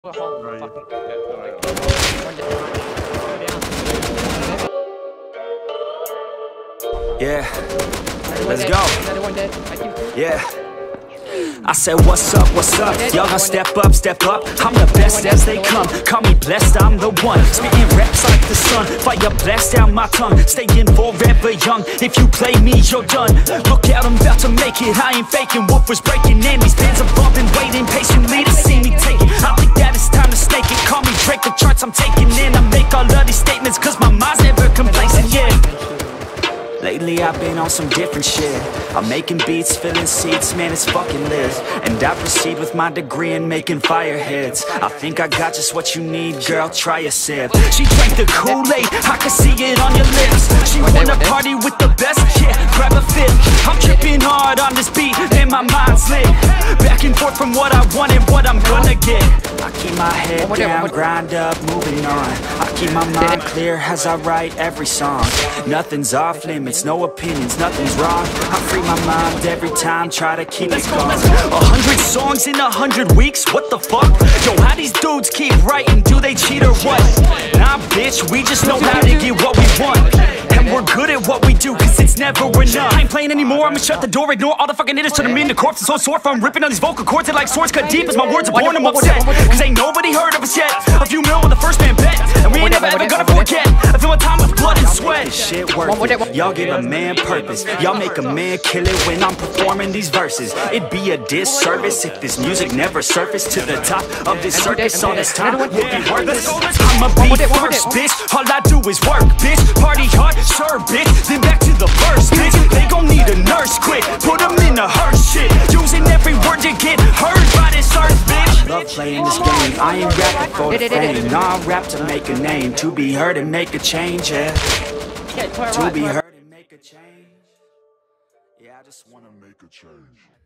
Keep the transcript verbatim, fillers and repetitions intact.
A whole Right. fucking Yeah, let's dead. go. Another one dead. I keep... Yeah. I said, what's up, what's up? Y'all gonna step up, step up. I'm the best as they come. Call me blessed, I'm the one. Spitting raps like the sun. Fire blast down my tongue. Staying forever young. If you play me, you're done. Look out, I'm about to make it. I ain't faking. Wolf was breaking in. These bands are bumping, waiting patiently to see me take it. I think that it's time to snake it. Call me Drake, the charts I'm taking in. I make all of these statements cause my mind's never complacent, yeah. Lately I've been on some different shit. I'm making beats, filling seats, man it's fucking lit. And I proceed with my degree in making fire hits. I think I got just what you need, girl, try a sip. She drank the Kool-Aid, I can see it on your lips. She wanna party with the best, yeah, grab a fifth. I'm tripping hard on this beat, and my mind's lit. Back and forth from what I want and what I'm gonna get. I keep my head down, grind up, moving on. I keep my mind clear as I write every song. Nothing's off limits, no opinions, nothing's wrong. I free my mind every time, try to keep it calm. A hundred songs in a hundred weeks, what the fuck? Yo, how these dudes keep writing, do they cheat or what? Nah bitch, we just know how to get what we want. And we're good at what we do, cause it's never enough. I ain't playing anymore, I'ma shut the door, ignore all the fucking haters, turn them into corpses. So sore from ripping on these vocal cords, they like swords cut deep as my words are born, I'm upset. Cause ain't nobody heard of us yet. A few mil with the first man bet, and we ain't never ever gonna forget. I feel my time with blood and sweat. This shit worth it, y'all give a man purpose. Y'all make a man kill it when I'm performing these verses. It'd be a disservice if this music never surfaced to the top of this circus. All this time would be worthless. I'ma be first, bitch. All I do is work, bitch. Party hard, sure, bitch. Then back to the verse, bitch. They gon' need a nurse quick. Put them in a hearse shit. Using every word to get heard by this earth, bitch. Love playing this game. I ain't rapping for the fame. Nah, I rap to make a name. To be heard and make a change, yeah. To be heard and make a change. Yeah, I just wanna make a change.